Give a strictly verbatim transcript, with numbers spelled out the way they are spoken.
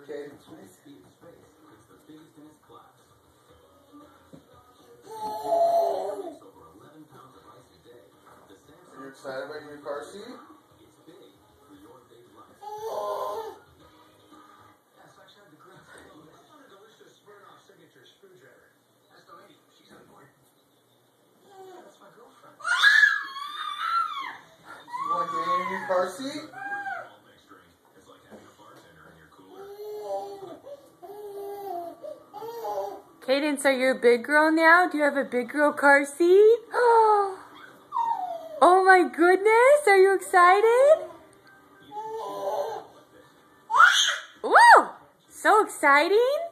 Cadence. Are you excited about your new car seat? You want to get in your car seat? Cadence, are you a big girl now? Do you have a big girl car seat? Oh my goodness, are you excited? Woo! So exciting!